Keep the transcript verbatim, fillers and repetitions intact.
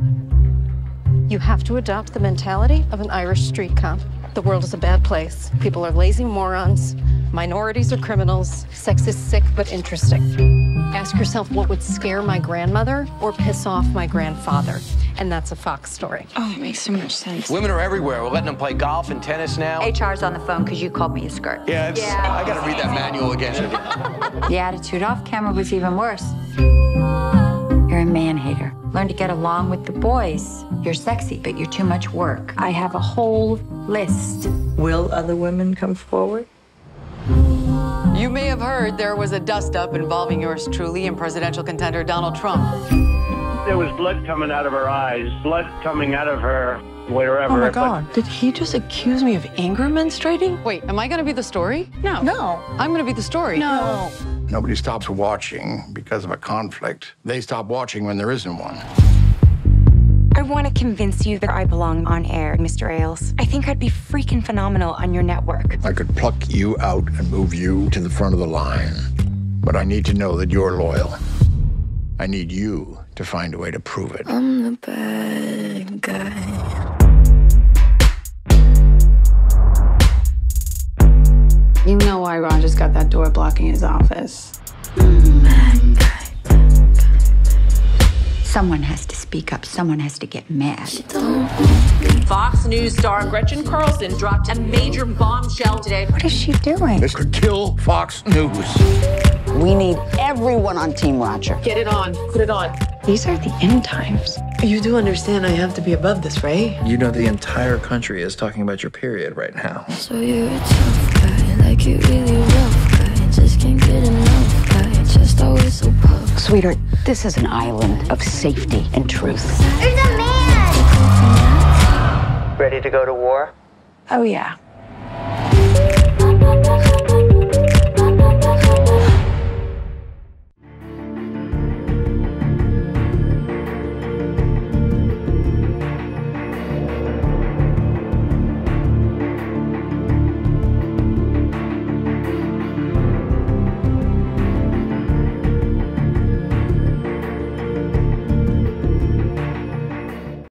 You have to adopt the mentality of an Irish street cop. The world is a bad place. People are lazy morons. Minorities are criminals. Sex is sick but interesting. Ask yourself what would scare my grandmother or piss off my grandfather. And that's a Fox story. Oh, it makes so much sense. Women are everywhere. We're letting them play golf and tennis now. H R's on the phone because you called me a skirt. Yeah, it's, Yeah. I gotta read that manual again. The attitude off camera was even worse. You're a man-hater. Learn to get along with the boys. You're sexy, but you're too much work. I have a whole list. Will other women come forward? You may have heard there was a dust-up involving yours truly and presidential contender Donald Trump. There was blood coming out of her eyes, blood coming out of her wherever. Oh my God. Did he just accuse me of anger menstruating? Wait, am I gonna be the story? No. No. I'm gonna be the story. No. Nobody stops watching because of a conflict. They stop watching when there isn't one. I want to convince you that I belong on air, Mister Ailes. I think I'd be freaking phenomenal on your network. I could pluck you out and move you to the front of the line. But I need to know that you're loyal. I need you to find a way to prove it. I'm the bad guy. You know why Roger's got that door blocking his office. Someone has to speak up. Someone has to get mad. Fox News star Gretchen Carlson dropped a major bombshell today. What is she doing? This could kill Fox News. We need everyone on Team Roger. Get it on. Put it on. These are the end times. You do understand I have to be above this, right? You know the entire country is talking about your period right now. So you're a tough guy, like you really rough guy. Just can't get enough guy, just always so puffed. Sweetheart, this is an island of safety and truth. There's a man! Ready to go to war? Oh, yeah.